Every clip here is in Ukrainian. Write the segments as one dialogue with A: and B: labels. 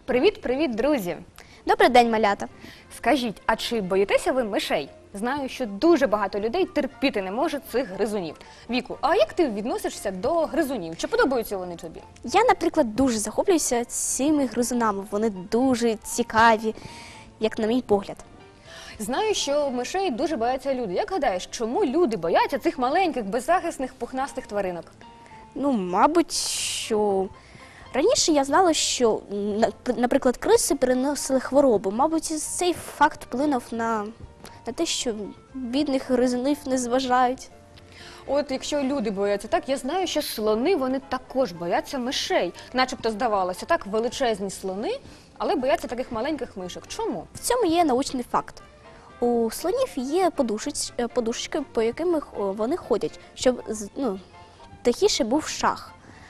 A: Привіт, друзі!
B: Добрий день, малята!
A: Скажіть, а чи боїтеся ви мишей? Знаю, що дуже багато людей терпіти не може цих гризунів. Віку, а як ти відносишся до гризунів? Чи подобаються вони тобі?
B: Я, наприклад, дуже захоплююся цими гризунами. Вони дуже цікаві, як на мій погляд.
A: Знаю, що мишей дуже бояться люди. Як гадаєш, чому люди бояться цих маленьких, беззахисних, пухнастих тваринок?
B: Ну, мабуть, що... Раніше я знала, що, наприклад, криси переносили хворобу. Мабуть, цей факт вплинув на те, що бідних гризунів не зважають.
A: От якщо люди бояться так, я знаю, що слони, вони також бояться мишей. Начебто здавалося, так, величезні слони, але бояться таких маленьких мишок. Чому?
B: В цьому є научний факт. У слонів є подушечки, по яким вони ходять, щоб тихіше був шах.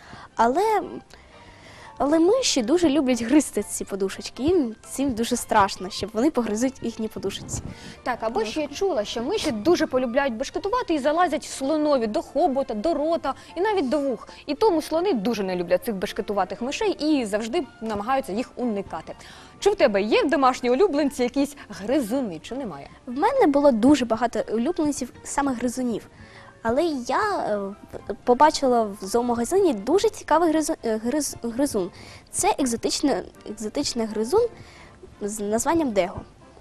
B: Але миші дуже люблять гризти ці подушечки, їм цим дуже страшно, щоб вони погризуть їхні подушечки.
A: Так, або ще я чула, що миші дуже полюбляють бешкетувати і залазять слонові до хобота, до рота і навіть до вух. І тому слони дуже не люблять цих бешкетуватих мишей і завжди намагаються їх уникати. Чи в тебе є в домашній улюбленці якісь гризуни, чи немає?
B: В мене було дуже багато улюбленців саме гризунів. Але я побачила в зоомагазині дуже цікавий гризун. Це екзотичний гризун з названням Дего.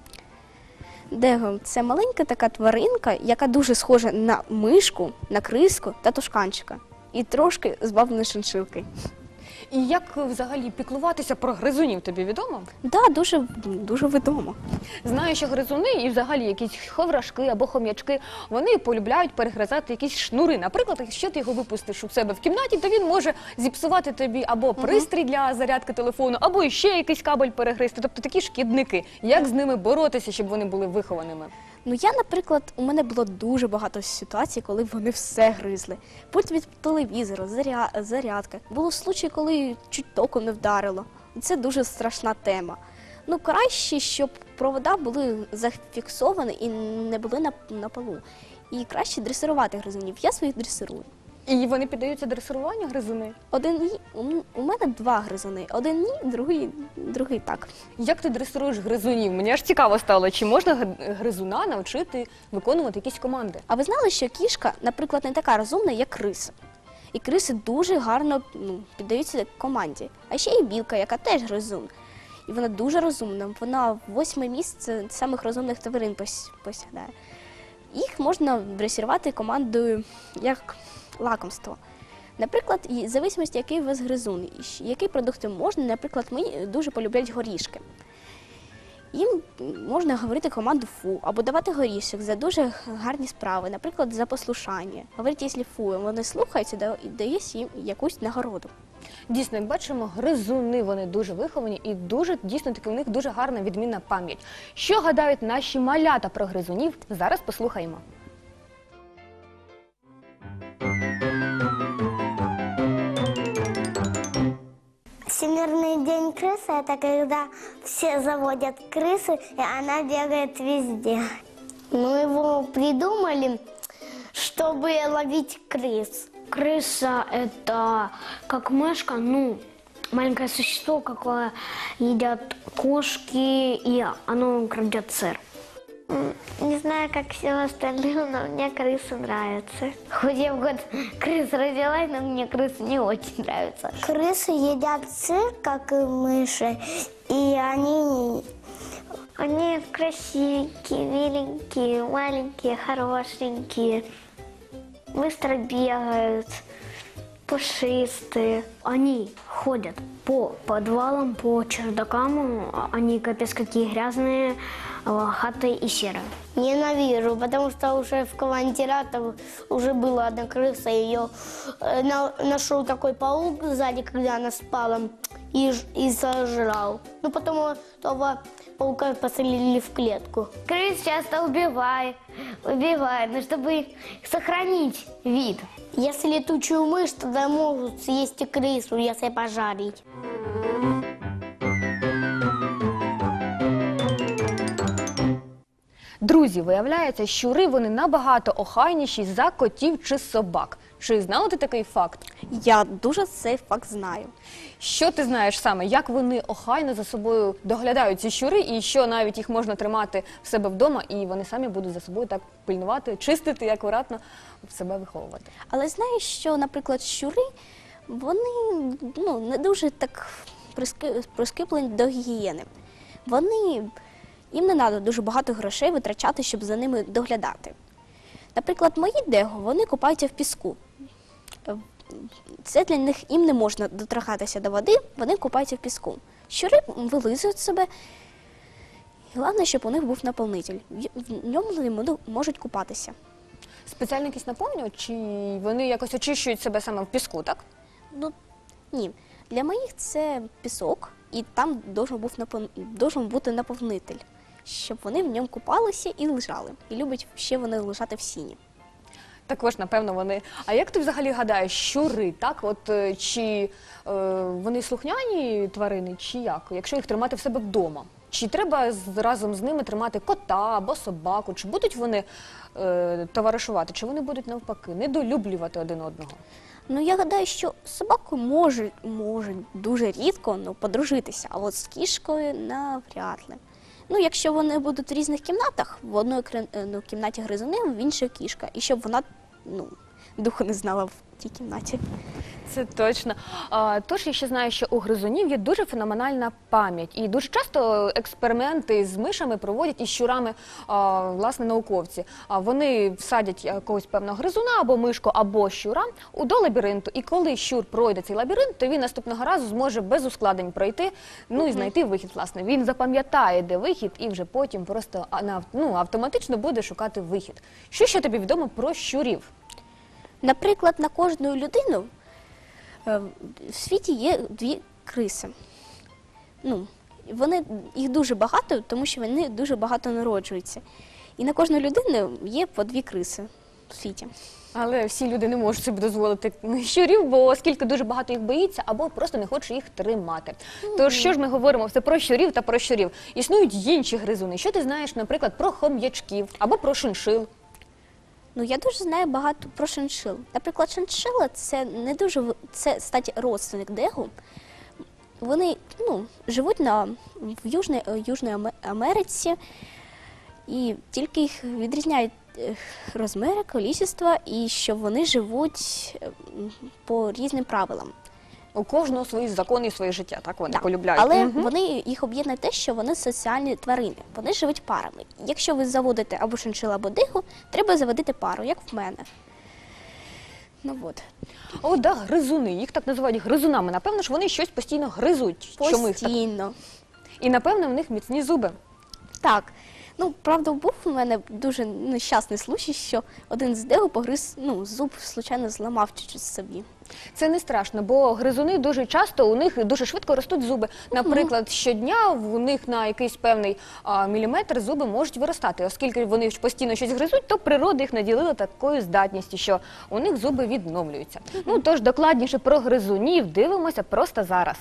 B: Дего – це маленька така тваринка, яка дуже схожа на мишку, на криску та тушканчика. І трошки збавлена шиншилки.
A: І як взагалі піклуватися про гризунів, тобі відомо?
B: Так, дуже відомо.
A: Знаю, що гризуни і взагалі якісь ховрашки або хом'ячки, вони полюбляють перегризати якісь шнури. Наприклад, якщо ти його випустиш у себе в кімнаті, то він може зіпсувати тобі або пристрій для зарядки телефону, або ще якийсь кабель перегризти. Тобто такі шкідники. Як з ними боротися, щоб вони були вихованими?
B: Ну, наприклад, у мене було дуже багато ситуацій, коли вони все гризли. Пульт від телевізору, зарядка. Було случаї, коли чуть током не вдарило. Це дуже страшна тема. Ну, краще, щоб провода були зафіксовані і не були на полу. І краще дресирувати гризунів. Я своїх дресирую.
A: І вони піддаються дресируванню, гризуни?
B: У мене 2 гризуни. Один ні, другий так.
A: Як ти дресируєш гризунів? Мені аж цікаво стало, чи можна гризуна навчити виконувати якісь команди?
B: А ви знали, що кішка, наприклад, не така розумна, як криса? І криси дуже гарно піддаються команді. А ще є білка, яка теж гризун. І вона дуже розумна. Вона 8-е місце самих розумних тварин посягає. Їх можна дресирувати командою як лакомство. Наприклад, в залежності, який у вас гризун, які продукти можна, наприклад, мені дуже полюбляють горішки. Їм можна говорити команду «фу» або давати горішок за дуже гарні справи, наприклад, за послушання. Говорити, якщо «фу», вони слухаються і дають їм якусь нагороду.
A: Дійсно, як бачимо, гризуни, вони дуже виховані і дійсно таки у них дуже гарна відмінна пам'ять. Що гадають наші малята про гризунів, зараз послухаємо.
C: Всемирный день крысы – это когда все заводят крысу, и она бегает везде. Мы его придумали, чтобы ловить крыс.
D: Крыса – это как мышка, маленькое существо, какое едят кошки, и оно крадет сыр.
C: Не знаю, как всем остальным, но мне крысы нравятся. Хоть я в год крыс родилась, но мне крысы не очень нравятся. Крысы едят сыр, как и мыши, и они красивенькие, миленькие, маленькие, хорошенькие, быстро бегают, пушистые.
D: Они ходят по подвалам, по чердакам, они капец какие грязные, хаты и серые.
C: Ненавижу, потому что уже в командировке уже была одна крыса, ее нашел такой паук сзади, когда она спала, и сожрал. Ну, потом этого паука посадили в клетку.
D: Крыс часто убивают, чтобы сохранить вид.
C: Если летучую мышь, тогда могут съесть и крысу, если пожарить.
A: Друзі, виявляється, щури вони набагато охайніші за котів чи собак. Чи знала ти такий факт?
B: Я дуже цей факт знаю.
A: Що ти знаєш саме? Як вони охайно за собою доглядають ці щури, і що навіть їх можна тримати в себе вдома, і вони самі будуть за собою так пильнувати, чистити і акуратно себе виховувати?
B: Але знаєш, що, наприклад, щури, вони не дуже так прискіплені до гігієни. Їм не треба дуже багато грошей витрачати, щоб за ними доглядати. Наприклад, мої дего, вони купаються в піску. Це для них, їм не можна доторкатися до води, вони купаються в піску. Щури вилизують себе. І головне, щоб у них був наповнитель. В ньому вони можуть купатися.
A: Спеціальний якийсь наповнювач, чи вони якось очищують себе саме в піску, так?
B: Ні. Для моїх це пісок, і там должен бути наповнитель, щоб вони в ньому купалися і лежали. І люблять ще вони лежати в сіні.
A: Також, напевно, вони. А як ти взагалі гадаєш, щури, так? От чи вони слухняні тварини, чи як? Якщо їх тримати в себе вдома? Чи треба разом з ними тримати кота або собаку? Чи будуть вони товаришувати? Чи вони будуть навпаки недолюблювати один одного?
B: Я гадаю, що собаку може дуже рідко подружитися, а от з кішкою навряд ли. Якщо вони будуть в різних кімнатах, в одній кімнаті гризуни, в іншій кішка, і щоб вона духу не знала в тій кімнаті.
A: Це точно. Тож я ще знаю, що у гризунів є дуже феноменальна пам'ять. І дуже часто експерименти з мишами проводять із щурами, власне, науковці. Вони всадять якогось певного гризуна або мишку, або щура до лабіринту. І коли щур пройде цей лабіринт, то він наступного разу зможе без ускладнень пройти, і знайти вихід, власне. Він запам'ятає, де вихід, і вже потім просто автоматично буде шукати вихід. Що ще тобі відомо про щурів?
B: Наприклад, на кожну людину в світі є 2 криси. Їх дуже багато, тому що вони дуже багато народжуються. І на кожну людину є по 2 криси в світі.
A: Але всі люди не можуть собі дозволити щурів, бо оскільки дуже багато їх боїться, або просто не хоче їх тримати. Тож, що ж ми говоримо все про щурів та про щурів? Існують інші гризуни. Що ти знаєш, наприклад, про хом'ячків або про шиншил?
B: Я дуже знаю багато про шиншил. Наприклад, шиншила – це, статі, родственник дегу. Вони живуть в Южній Америці, і тільки їх відрізняють розміри, кількість, і що вони живуть по різним правилам.
A: У кожного свої закони і своє життя, так вони полюбляють.
B: Але їх об'єднує те, що вони соціальні тварини. Вони живуть парами. Якщо ви заводите або шиншилу, або дигу, треба заводити пару, як в мене.
A: Гризуни. Їх так називають гризунами. Напевно ж, вони щось постійно гризуть.
B: Постійно.
A: І, напевно, в них міцні зуби.
B: Так. Правда, був у мене дуже нещасний случай, що один з дегу погриз, зуб случайно зламав чуть-чуть собі.
A: Це не страшно, бо гризуни дуже часто, у них дуже швидко ростуть зуби. Наприклад, щодня у них на якийсь певний міліметр зуби можуть виростати. Оскільки вони постійно щось гризуть, то природа їх наділила такою здатністю, що у них зуби відновлюються. Тож докладніше про гризунів дивимося просто зараз.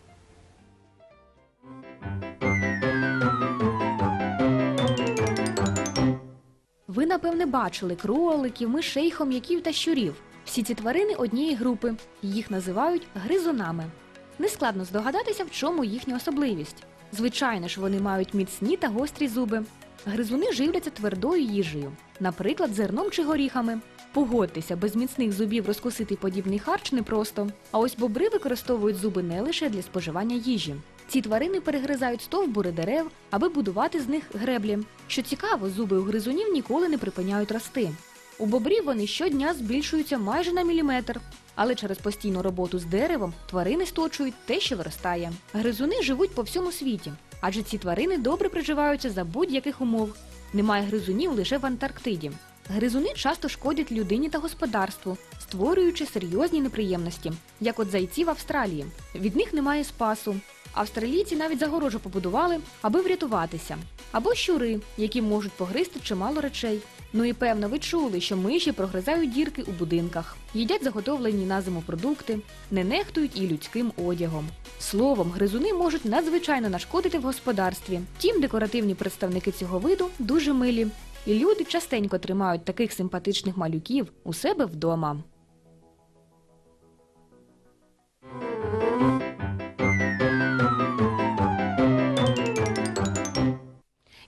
E: Ви, напевне, бачили кроликів, мишей, хом'яків та щурів. Всі ці тварини однієї групи. Їх називають гризунами. Нескладно здогадатися, в чому їхня особливість. Звичайно ж, вони мають міцні та гострі зуби. Гризуни живляться твердою їжею, наприклад, зерном чи горіхами. Погодьтеся, без міцних зубів розкусити подібний харч непросто. А ось бобри використовують зуби не лише для споживання їжі. Ці тварини перегризають стовбури дерев, аби будувати з них греблі. Що цікаво, зуби у гризунів ніколи не припиняють рости. У бобрів вони щодня збільшуються майже на міліметр. Але через постійну роботу з деревом тварини сточують те, що виростає. Гризуни живуть по всьому світі, адже ці тварини добре приживаються за будь-яких умов. Немає гризунів лише в Антарктиді. Гризуни часто шкодять людині та господарству, створюючи серйозні неприємності, як от зайці в Австралії. Від них немає спасу. Австралійці навіть загорожу побудували, аби врятуватися. Або щури, які можуть погризти чимало речей. І певно ви чули, що миші прогризають дірки у будинках, їдять заготовлені на зиму продукти, не нехтують і людським одягом. Словом, гризуни можуть надзвичайно нашкодити в господарстві. Втім, декоративні представники цього виду дуже милі. І люди частенько тримають таких симпатичних малюків у себе вдома.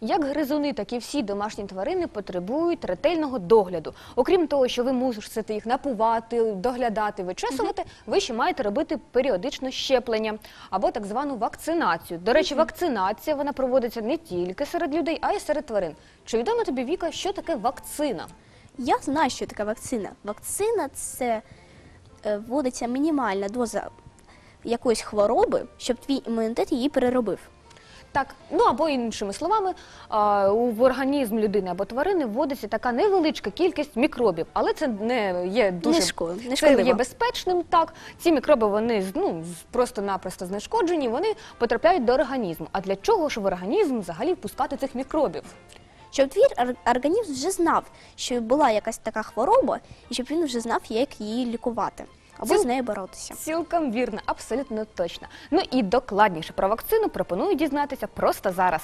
A: Як гризуни, так і всі домашні тварини потребують ретельного догляду. Окрім того, що ви мусите їх напувати, доглядати, вичесувати, ви ще маєте робити періодично щеплення або так звану вакцинацію. До речі, вакцинація вона проводиться не тільки серед людей, а й серед тварин. Чи відомо тобі, Віка, що таке вакцина?
B: Я знаю, що таке вакцина. Вакцина – це вводиться мінімальна доза якоїсь хвороби, щоб твій імунітет її переробив.
A: Так, ну або іншими словами, в організм людини або тварини вводиться така невеличка кількість мікробів, але це не є дуже
B: Не
A: це
B: шкодливо.
A: є безпечним. Так, ці мікроби вони просто-напросто знешкоджені, вони потрапляють до організму. А для чого ж в організм взагалі впускати цих мікробів?
B: Щоб твій організм вже знав, що була якась така хвороба, і щоб він вже знав, як її лікувати або з нею боротися.
A: Цілком вірно, абсолютно точно. Ну і докладніше про вакцину пропоную дізнатися просто зараз.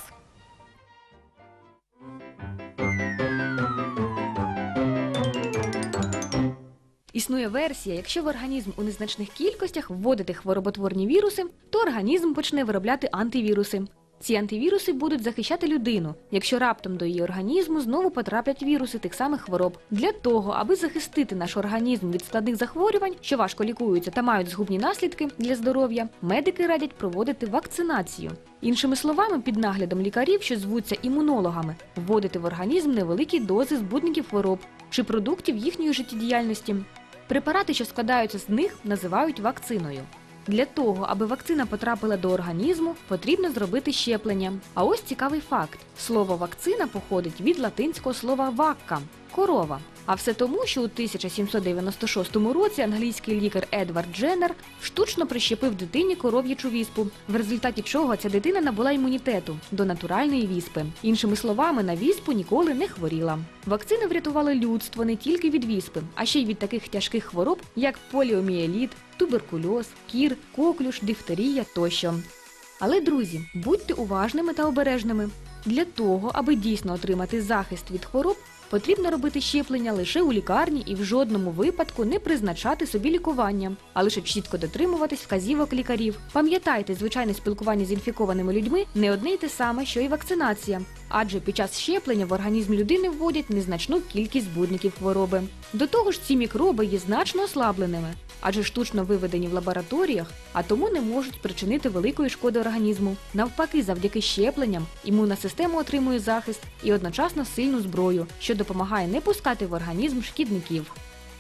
E: Існує версія, якщо в організм у незначних кількостях вводити хвороботворні віруси, то організм почне виробляти антивіруси. Ці антивіруси будуть захищати людину, якщо раптом до її організму знову потраплять віруси тих самих хвороб. Для того, аби захистити наш організм від складних захворювань, що важко лікуються та мають згубні наслідки для здоров'я, медики радять проводити вакцинацію. Іншими словами, під наглядом лікарів, що звуться імунологами, вводити в організм невеликі дози збудників хвороб чи продуктів їхньої життєдіяльності. Препарати, що складаються з них, називають вакциною. Для того, аби вакцина потрапила до організму, потрібно зробити щеплення. А ось цікавий факт. Слово «вакцина» походить від латинського слова «вакка» – корова. А все тому, що у 1796 році англійський лікар Едвард Дженнер штучно прищепив дитині коров'ячу віспу, в результаті чого ця дитина набула імунітету до натуральної віспи. Іншими словами, на віспу ніколи не хворіла. Вакцини врятували людство не тільки від віспи, а ще й від таких тяжких хвороб, як поліомієліт, туберкульоз, кір, коклюш, дифтерія тощо. Але, друзі, будьте уважними та обережними. Для того, аби дійсно отримати захист від хвороб, потрібно робити щеплення лише у лікарні і в жодному випадку не призначати собі лікування, а лише чітко дотримуватись вказівок лікарів. Пам'ятайте, звичайне спілкування з інфікованими людьми не одне й те саме, що й вакцинація. Адже під час щеплення в організм людини вводять незначну кількість збудників хвороби. До того ж, ці мікроби є значно ослабленими, адже штучно виведені в лабораторіях, а тому не можуть причинити великої шкоди організму. Навпаки, завдяки щепленням імунна система отримує захист і одночасно сильну зброю, що допомагає не пускати в організм шкідників.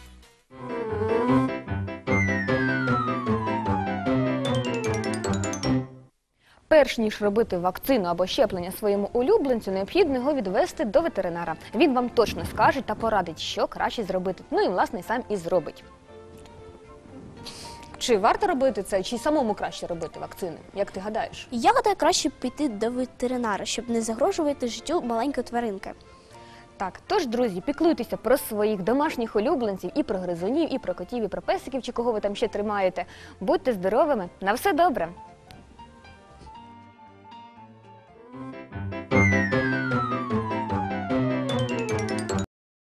A: Перш ніж робити вакцину або щеплення своєму улюбленцю, необхідно його відвести до ветеринара. Він вам точно скаже та порадить, що краще зробити. Ну і, власне, сам і зробить. Чи варто робити це, чи самому краще робити вакцини? Як ти гадаєш?
B: Я гадаю, краще піти до ветеринара, щоб не загрожувати життю маленької тваринки.
A: Так, тож, друзі, піклуйтеся про своїх домашніх улюбленців, і про гризунів, і про котів, і про песиків, чи кого ви там ще тримаєте. Будьте здоровими, на все добре!